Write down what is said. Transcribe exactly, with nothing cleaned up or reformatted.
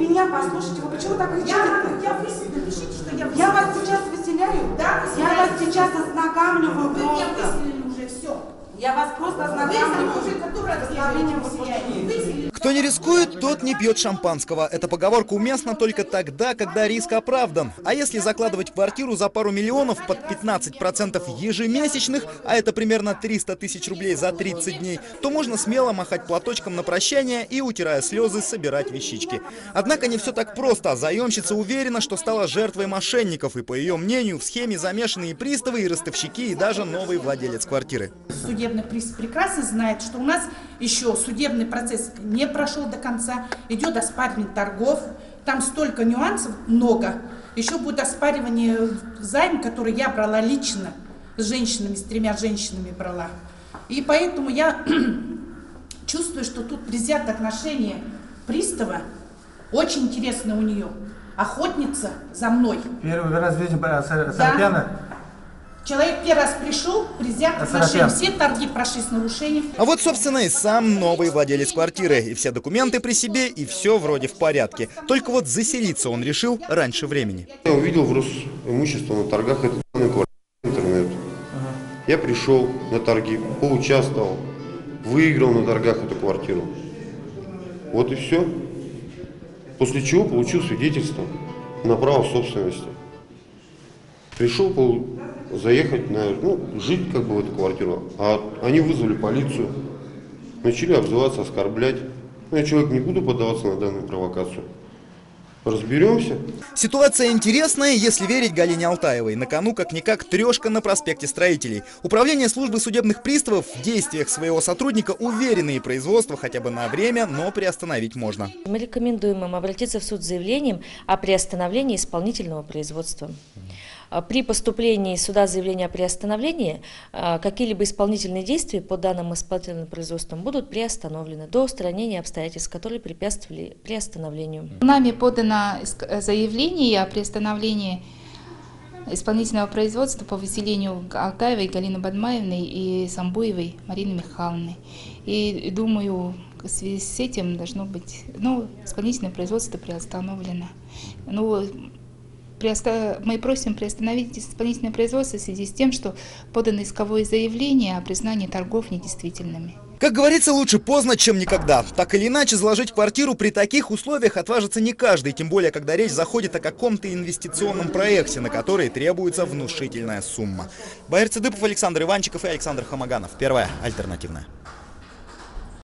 меня послушайте, вы почему так кричите? Я выселю, напишите, что я выселю. Я вас сейчас выселяю? Да, я вас сейчас ознакомливаю. Вы меня выселили уже, все. Я вас просто ознакомливаю. Вы уже который раз выселяете. Кто не рискует, тот не пьет шампанского. Эта поговорка уместна только тогда, когда риск оправдан. А если закладывать квартиру за пару миллионов под пятнадцать процентов ежемесячных, а это примерно триста тысяч рублей за тридцать дней, то можно смело махать платочком на прощание и, утирая слезы, собирать вещички. Однако не все так просто. Заемщица уверена, что стала жертвой мошенников, и, по ее мнению, в схеме замешаны и приставы, и ростовщики, и даже новый владелец квартиры. Судебный пристав прекрасно знает, что у нас еще судебный процесс не прошел до конца, идет оспаривание торгов, там столько нюансов, много. Еще будет оспаривание займа, который я брала лично с женщинами, с тремя женщинами брала. И поэтому я чувствую, что тут предвзято отношение пристава, очень интересно у нее, охотница за мной. Первый раз видим Сарапяна. Человек первый раз пришел, предвзято отношение, все торги прошли с нарушением. А вот, собственно, и сам новый владелец квартиры. И все документы при себе, и все вроде в порядке. Только вот заселиться он решил раньше времени. Я увидел в Росимуществе на торгах эту квартиру интернет. Ага. Я пришел на торги, поучаствовал, выиграл на торгах эту квартиру. Вот и все. После чего получил свидетельство на право собственности. Пришел заехать, на, ну, жить как бы в эту квартиру, а они вызвали полицию, начали обзываться, оскорблять. Ну, я человек не буду поддаваться на данную провокацию. Разберемся. Ситуация интересная, если верить Галине Алтаевой. На кону как-никак трешка на проспекте Строителей. Управление службы судебных приставов в действиях своего сотрудника уверенные, производство хотя бы на время, но приостановить можно. Мы рекомендуем им обратиться в суд с заявлением о приостановлении исполнительного производства. При поступлении суда заявления о приостановлении какие-либо исполнительные действия по данным исполнительным производствам будут приостановлены до устранения обстоятельств, которые препятствовали приостановлению. Нами подано заявление о приостановлении исполнительного производства по выселению Алтаевой Галины Бадмаевны и Самбуевой Марины Михайловны. И думаю, в связи с этим должно быть, ну, исполнительное производство приостановлено. Ну, мы просим приостановить исполнительное производство в связи с тем, что подано исковое заявление о признании торгов недействительными. Как говорится, лучше поздно, чем никогда. Так или иначе, заложить квартиру при таких условиях отважится не каждый, тем более, когда речь заходит о каком-то инвестиционном проекте, на который требуется внушительная сумма. Баир Цыдыпов, Александр Иванчиков и Александр Хамаганов. Первая альтернативная.